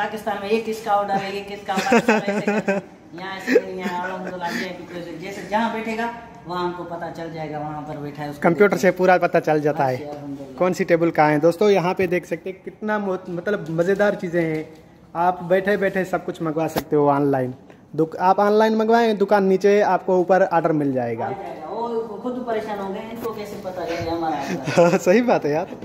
पाकिस्तान में एक किसका ऑर्डर है, ये किसका, यहाँ ऐसे जैसे जहाँ बैठेगा वहाँ हमको पता चल जाएगा, वहाँ पर बैठा है कंप्यूटर से पूरा पता चल जाता है कौन सी टेबल कहाँ है। दोस्तों यहाँ पे देख सकते हैं कितना मतलब मज़ेदार चीज़ें हैं। आप बैठे बैठे सब कुछ मंगवा सकते हो ऑनलाइन। आप ऑनलाइन मंगवाएं, दुकान नीचे आपको ऊपर ऑर्डर मिल जाएगा। वो खुद परेशान हो गए, इनको कैसे पता चलेगा हमारा। सही बात है यार।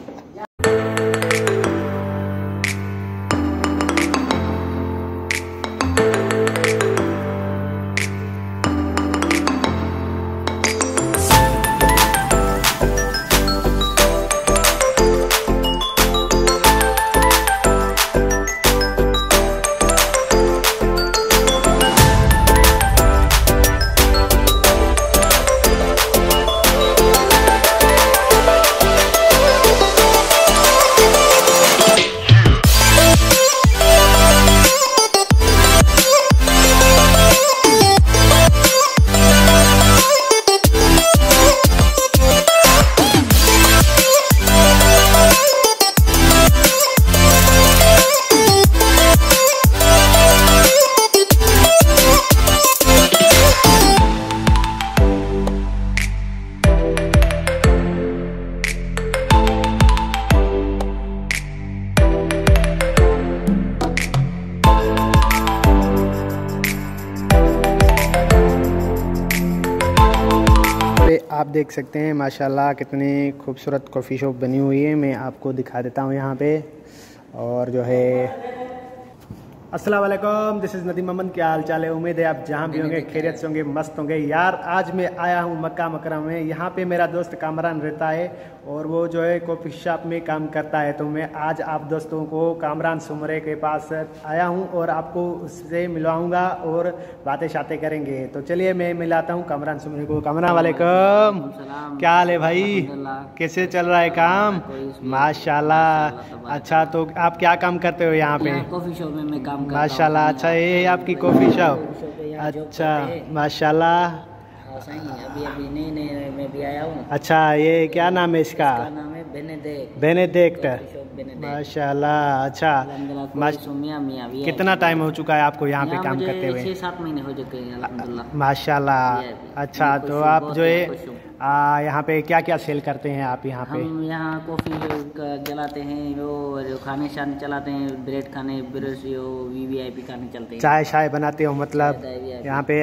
आप देख सकते हैं माशाल्लाह कितनी खूबसूरत कॉफ़ी शॉप बनी हुई है। मैं आपको दिखा देता हूँ यहाँ पे। और जो है अस्सलाम वालेकुम, दिस इज़ नदीम मोहम्मद। क्या हाल चाल है? उम्मीद है आप जहाँ भी होंगे खैरियत से होंगे, मस्त होंगे। यार आज मैं आया हूँ मक्का मुकर्रम में। यहाँ पे मेरा दोस्त कामरान रहता है और वो जो है कॉफ़ी शॉप में काम करता है। तो मैं आज आप दोस्तों को कामरान सुमरे के पास आया हूँ और आपको उससे मिलवाऊँगा और बातें शातें करेंगे। तो चलिए मैं मिलाता हूँ कामरान सुमरे को। कामरान वालेकुम, क्या हाल है भाई? कैसे चल रहा है काम? माशाल्लाह। अच्छा तो आप क्या काम करते हो यहाँ पे? कॉफ़ी शॉप में मैं काम माशाल्लाह। अच्छा ये है आपकी कॉफ़ी शॉप? अच्छा माशाल्लाह। अभी नई मैं भी आया हूँ। अच्छा ये क्या नाम है इसका? नाम है बेनेडिक्ट। माशाल्लाह। अच्छा कितना टाइम हो चुका है आपको यहाँ पे काम करते हुए? 6-7 महीने हो चुके हैं अल्हम्दुलिल्लाह। माशाल्लाह। अच्छा तो आप जो है यहाँ पे क्या क्या सेल करते हैं आप यहाँ पे? हम यहाँ कॉफ़ी जलाते हैं, वो जो खाने शाने चलाते हैं, ब्रेड खाने, ब्रेड वीवीआईपी खाने चलते हैं। चाय शाय बनाते हो मतलब यहाँ पे?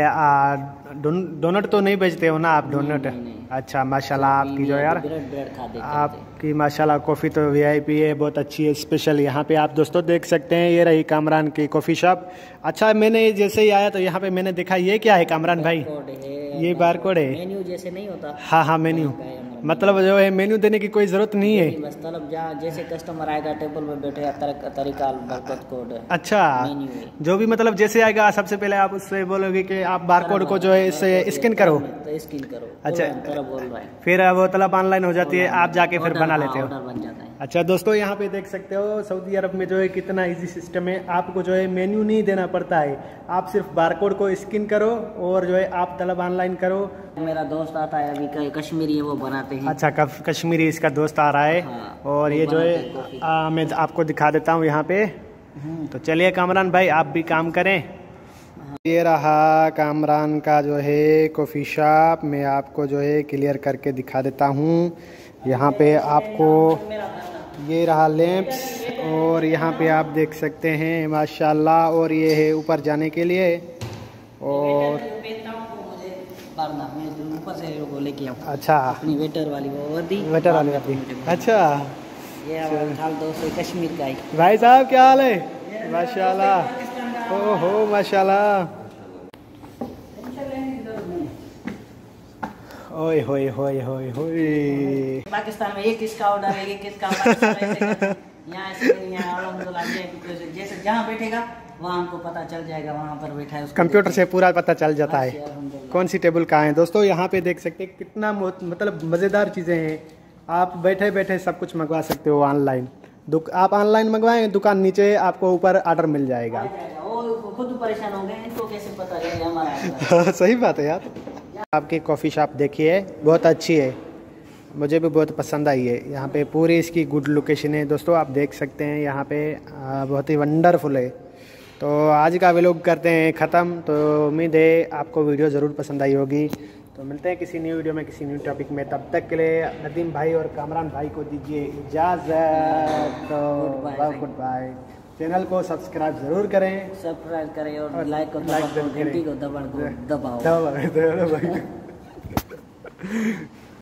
डोनट तो नहीं बेचते हो ना आप? डोनट। अच्छा माशाल्लाह आपकी जो यार आपकी माशाल्लाह कॉफ़ी तो वीआईपी है, बहुत अच्छी है, स्पेशल। यहाँ पे आप दोस्तों देख सकते हैं ये रही कामरान की कॉफ़ी शॉप। अच्छा मैंने जैसे ही आया तो यहाँ पे मैंने देखा ये क्या है कामरान भाई? ये बारकोड है। मेन्यू जैसे नहीं होता? हाँ मेन्यू मतलब जो है मेन्यू देने की कोई जरूरत नहीं है। बस तलब जैसे कस्टमर आएगा टेबल पे बैठे तरीका बारकोड कोड। अच्छा जो भी मतलब जैसे आएगा सबसे पहले आप उससे बोलोगे कि आप बारकोड को जो है इससे स्कैन करो। तो स्कैन करो। अच्छा बोल रहा है। फिर वो तलब ऑनलाइन हो जाती है, आप जाके फिर बना लेते हो। बन जाता है। अच्छा दोस्तों यहाँ पे देख सकते हो सऊदी अरब में जो है कितना इजी सिस्टम है। आपको जो है मेन्यू नहीं देना पड़ता है, आप सिर्फ बारकोड को स्कैन करो और जो है आप तलब ऑनलाइन करो। मेरा दोस्त आता है अभी कश्मीरी है, वो बनाते हैं। अच्छा कश्मीरी इसका दोस्त आ रहा है। हाँ, और ये जो है मैं आपको दिखा देता हूँ यहाँ पे। तो चलिए कामरान भाई आप भी काम करें। ये रहा कामरान का जो है कॉफ़ी शॉप। मैं आपको जो है क्लियर करके दिखा देता हूँ। यहाँ पे आपको ये रहा लैंप्स और यहाँ पे आप देख सकते हैं माशाल्लाह। और ये है ऊपर जाने के लिए और ऊपर से लेके आओ। अच्छा अपनी वेटर वाली वर्दी। अच्छा ये हाल दोस्त कश्मीर का है। भाई साहब क्या हाल है? माशाल्लाह। ओहो माशाल्लाह। ओए होए होए होए होए। पाकिस्तान में एक किसका ऑर्डर है, ये किसका, यहाँ ऐसे जैसे जहाँ बैठेगा वहाँ हमको पता चल जाएगा, वहाँ पर बैठा है कंप्यूटर से पूरा पता चल जाता है कौन सी टेबल कहाँ है। दोस्तों यहाँ पे देख सकते हैं कितना मतलब मज़ेदार चीज़ें हैं। आप बैठे बैठे सब कुछ मंगवा सकते हो ऑनलाइन। आप ऑनलाइन मंगवाएं, दुकान नीचे आपको ऊपर ऑर्डर मिल जाएगा। खुद परेशान हो गए, इनको कैसे पता चलेगा हमारा। सही बात है यार। आपकी कॉफ़ी शॉप देखिए बहुत अच्छी है, मुझे भी बहुत पसंद आई है। यहाँ पे पूरी इसकी गुड लोकेशन है दोस्तों, आप देख सकते हैं यहाँ पे बहुत ही वंडरफुल है। तो आज का व्लॉग करते हैं ख़त्म। तो उम्मीद है आपको वीडियो ज़रूर पसंद आई होगी। तो मिलते हैं किसी न्यू वीडियो में किसी न्यू टॉपिक में। तब तक के लिए नदीम भाई और कामरान भाई को दीजिए इजाज़त। तो गुड बाय। चैनल को सब्सक्राइब ज़रूर करें, सब्सक्राइब करें और लाइक को घंटी को दबाओ।